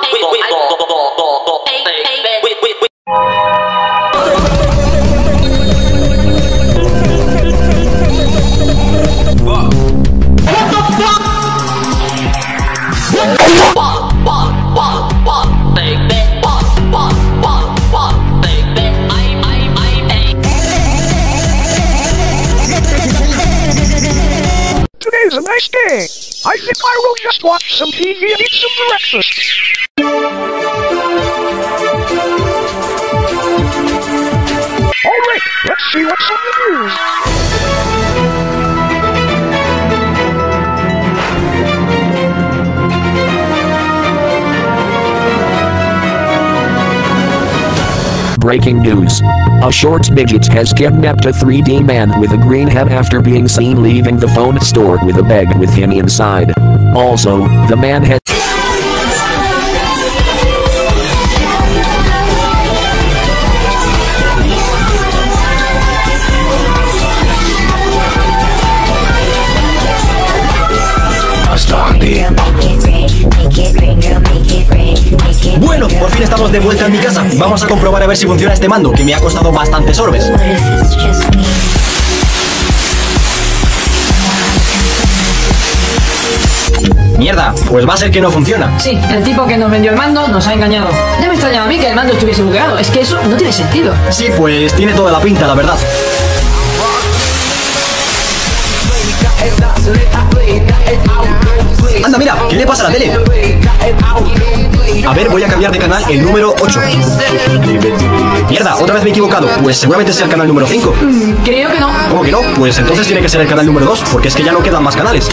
Today's a nice day. I think I will just watch some TV and eat some breakfast. Alright, let's see what's on the news. Breaking news. A short midget has kidnapped a 3D man with a green head after being seen leaving the phone store with a bag with him inside. Also, the man has Bueno, por fin estamos de vuelta en mi casa. Vamos a comprobar a ver si funciona este mando, que me ha costado bastantes orbes. Mierda, pues va a ser que no funciona. Sí, el tipo que nos vendió el mando nos ha engañado. Ya me extrañaba a mí que el mando estuviese bugueado. Es que eso no tiene sentido. Sí, pues tiene toda la pinta, la verdad. Anda, mira, ¿qué le pasa a la tele? A ver, voy a cambiar de canal el número 8. Mierda, otra vez me he equivocado. Pues seguramente sea el canal número 5. Creo que no. ¿Cómo que no? Pues entonces tiene que ser el canal número 2, porque es que ya no quedan más canales.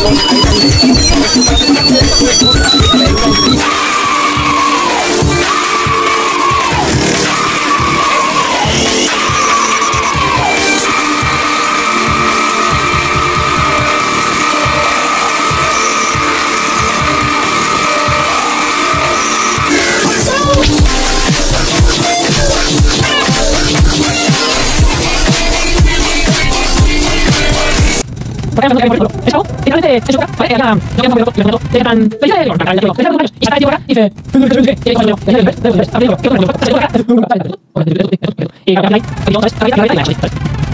Y